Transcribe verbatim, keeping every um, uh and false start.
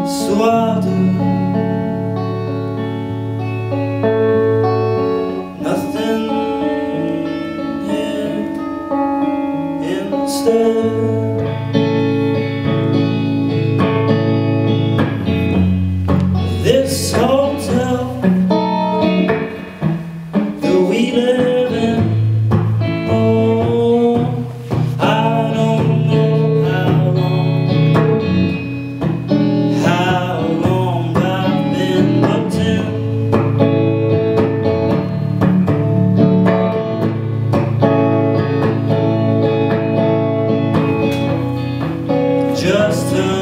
suado. Nothing here instead. This hotel that we live in, oh, I don't know how long, how long I've been booked in. Just a